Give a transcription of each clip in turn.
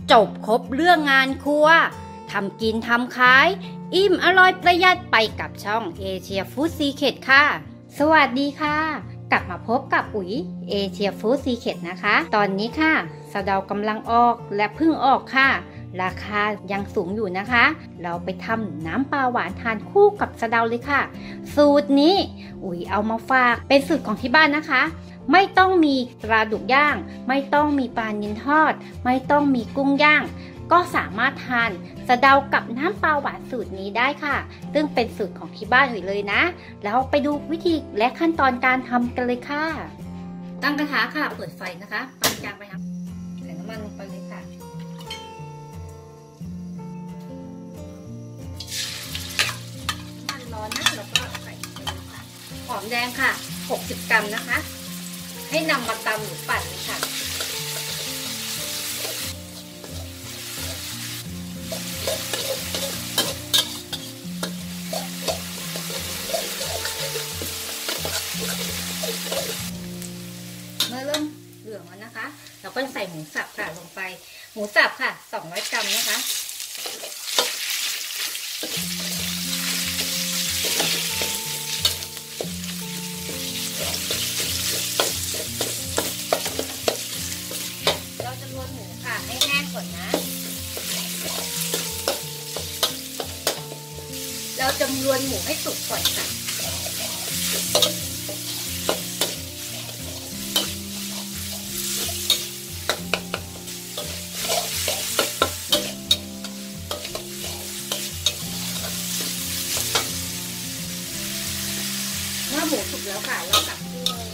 จบครบเรื่องงานครัวทำกินทำขายอิ่มอร่อยประหยัดไปกับช่องเอเชียฟู้ดซีเคร็ตค่ะสวัสดีค่ะกลับมาพบกับอุ๋ยเอเชียฟู้ดซีเคร็ตนะคะตอนนี้ค่ะสะเดากำลังออกและเพิ่งออกค่ะราคายังสูงอยู่นะคะเราไปทำน้ำปลาหวานทานคู่กับสะเดาเลยค่ะสูตรนี้อุ๋ยเอามาฝากเป็นสูตรของที่บ้านนะคะไม่ต้องมีปลาดุกย่างไม่ต้องมีปลานิลทอดไม่ต้องมีกุ้งย่างก็สามารถทานสะเดากับน้ำปลาหวานสูตรนี้ได้ค่ะซึ่งเป็นสูตรของที่บ้านอุ๋ยเลยนะแล้วไปดูวิธีและขั้นตอนการทำกันเลยค่ะตั้งกระทะค่ะเปิดไฟนะคะปานกลางไปครับใส่น้ำมันลงไปเลยค่ะน้ำมันร้อนนะแล้วก็ใส่ไปเลยค่ะหอมแดงค่ะ60 กรัมนะคะให้นำมาตำหรือปั่นเลยค่ะเมื่อเริ่มเหลืองแล้วนะคะเราก็จะใส่หมูสับค่ะลงไปหมูสับค่ะ200 กรัมนะคะเราจะรวนหมูค่ะให้แห้งก่อนนะเราจะรวนหมูให้สุกก่อนค่ะเมื่อหมูสุกแล้วค่ะเราตัก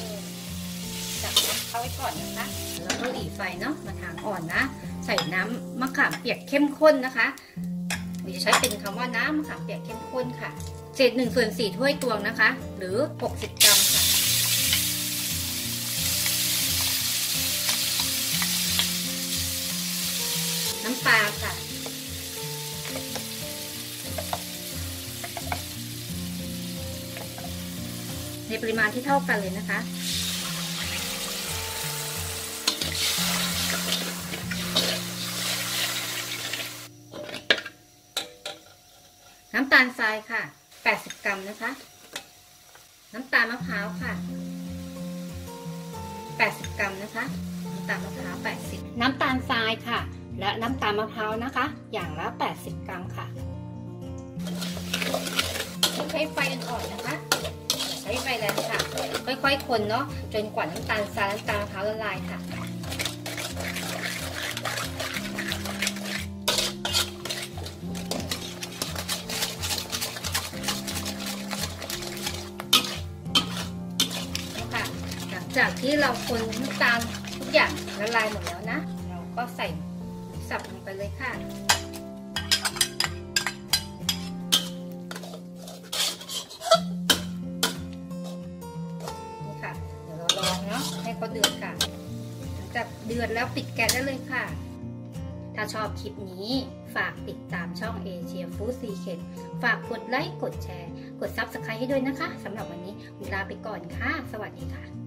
เข้าไว้ก่อนนะคะแล้วก็หลีไฟเนาะมาทางอ่อนนะใส่น้ำมะขามเปียกเข้มข้นนะคะจะใช้เป็นคำว่าน้ำมะขามเปียกเข้มข้นค่ะเศษ1/4 ถ้วยตวงนะคะหรือ60 กรัมค่ะน้ำปลาค่ะในปริมาณที่เท่ากันเลยนะคะน้ำตาลทรายค่ะ80 กรัมนะคะน้ำตาลมะพร้าวค่ะ80 กรัมนะคะน้ำตาลมะพร้าว80น้ำตาลทรายค่ะและน้ำตาลมะพร้าวนะคะอย่างละ80 กรัมค่ะใช้ไฟอ่อนๆนะคะใช้ไฟแรงค่ะค่อยๆคนเนาะจนกว่าน้ำตาลทรายน้ำตาลมะพร้าวละลายค่ะจากที่เราคนน้ำตาลทุกอย่างละลายหมดแล้วนะเราก็ใส่หมูสับลงไปเลยค่ะนี่ค่ะเดี๋ยวเราลองเนาะให้เขาเดือดค่ะหลังจากเดือดแล้วปิดแก๊สได้เลยค่ะถ้าชอบคลิปนี้ฝากติดตามช่องเอเชียฟู้ดซีเคร็ตฝากกดไลค์กดแชร์กด Subscribe ให้ด้วยนะคะสำหรับวันนี้เวลาไปก่อนค่ะสวัสดีค่ะ